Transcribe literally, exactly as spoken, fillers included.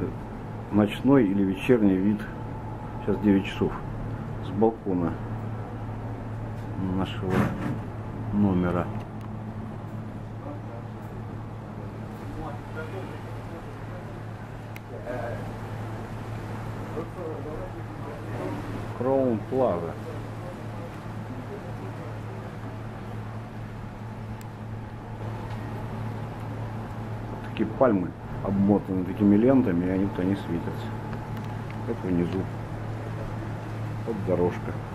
ночной или вечерний вид. Сейчас девять часов. С балкона нашего номера. Кроун Плаза. Такие пальмы обмотаны такими лентами, и они-то не светятся. Это внизу. Вот дорожка.